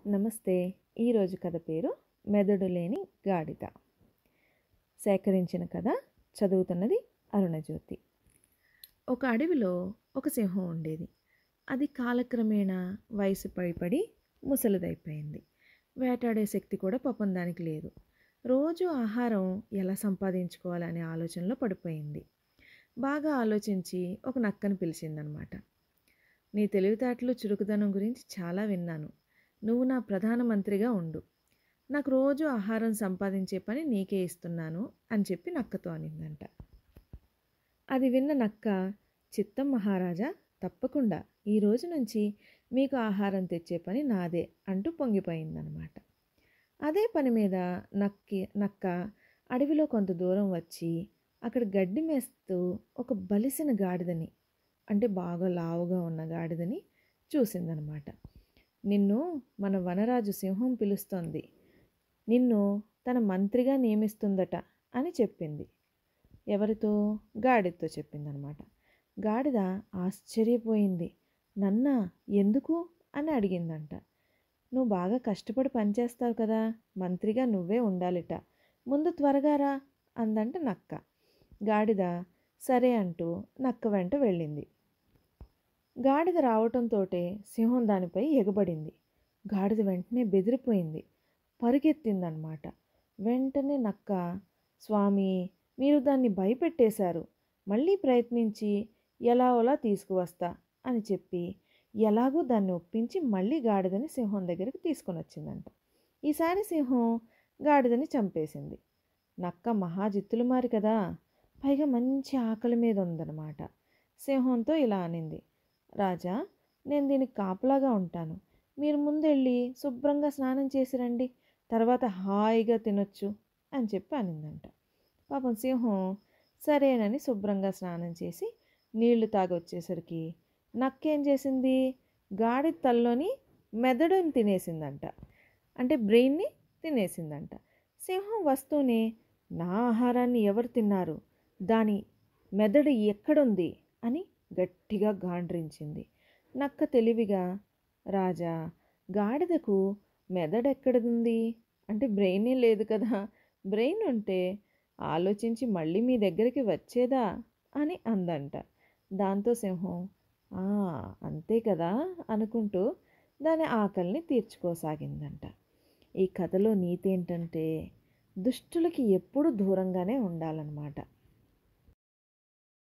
నమస్తే. ఈరోజు కథ పేరు మెదడు లేని గాడిద. సేకరించిన కథ చదువుతున్నది అరుణజ్యోతి. ఒక అడవిలో ఒక సింహం ఉండేది. అది కాలక్రమేణా వయసు పైపడి ముసలిదైపోయింది. వేటాడే శక్తి కూడా పాపం దానికి లేదు. రోజు ఆహారం ఎలా సంపాదించుకోవాలనే ఆలోచనలో పడిపోయింది. బాగా ఆలోచించి ఒక నక్కను పిలిచిందనమాట. నీ తెలివితేటలు చురుకుదనం గురించి చాలా విన్నాను. నువ్వు నా ప్రధానమంత్రిగా ఉండు. నాకు రోజు ఆహారం సంపాదించే పని నీకే ఇస్తున్నాను అని చెప్పి నక్కతో అనిందంట. అది విన్న నక్క, చిత్తం మహారాజా, తప్పకుండా ఈ రోజు నుంచి మీకు ఆహారం తెచ్చే పని నాదే అంటూ పొంగిపోయిందనమాట. అదే పని మీద నక్క అడవిలో కొంత దూరం వచ్చి అక్కడ గడ్డి మేస్తూ ఒక బలిసిన గాడిదని, అంటే బాగా లావుగా ఉన్న గాడిదని చూసిందనమాట. నిన్ను మన వనరాజు సింహం పిలుస్తోంది, నిన్ను తన మంత్రిగా నియమిస్తుందట అని చెప్పింది. ఎవరితో? గాడిదతో చెప్పిందనమాట. గాడిద ఆశ్చర్యపోయింది. నన్నా, ఎందుకు అని అడిగిందంట. నువ్వు బాగా కష్టపడి పనిచేస్తావు కదా, మంత్రిగా నువ్వే ఉండాలిట, ముందు త్వరగా రా అందంట నక్క. గాడిద సరే అంటూ నక్క వెంట వెళ్ళింది. గాడిద రావటంతోటే సింహం దానిపై ఎగబడింది. గాడిద వెంటనే బెదిరిపోయింది, పరుగెత్తిందనమాట. వెంటనే నక్క, స్వామి, మీరు దాన్ని భయపెట్టేశారు, మళ్ళీ ప్రయత్నించి ఎలాగోలా తీసుకువస్తా అని చెప్పి ఎలాగో దాన్ని ఒప్పించి మళ్ళీ గాడిదని సింహం దగ్గరికి తీసుకొని వచ్చిందంట. ఈసారి సింహం గాడిదని చంపేసింది. నక్క మహాజిత్తులు మారి కదా, పైగా మంచి ఆకలి మీద ఉందన్నమాట. సింహంతో ఇలా అనింది, రాజా, నేను దీనికి కాపలాగా ఉంటాను, మీరు ముందెళ్ళి శుభ్రంగా స్నానం చేసి రండి, తర్వాత హాయిగా తినొచ్చు అని చెప్పి అనిందంట. పాపం సింహం సరేనని శుభ్రంగా స్నానం చేసి నీళ్లు తాగొచ్చేసరికి నక్కేం చేసింది, గాడి తల్లోని మెదడుని తినేసిందంట, అంటే బ్రెయిన్ని తినేసిందంట. సింహం వస్తూనే, నా ఆహారాన్ని ఎవరు తిన్నారు, దాని మెదడు ఎక్కడుంది అని గట్టిగా గాండ్రించింది. నక్క తెలివిగా, రాజా, గాడిదకు మెదడెక్కడుంది, అంటే బ్రెయినే లేదు కదా, బ్రెయిన్ ఉంటే ఆలోచించి మళ్ళీ మీ దగ్గరికి వచ్చేదా అని అందంట. దాంతో సింహం అంతే కదా అనుకుంటూ దాని ఆకలిని తీర్చుకోసాగిందంట. ఈ కథలో నీతి ఏంటంటే దుష్టులకి ఎప్పుడూ దూరంగానే ఉండాలన్నమాట.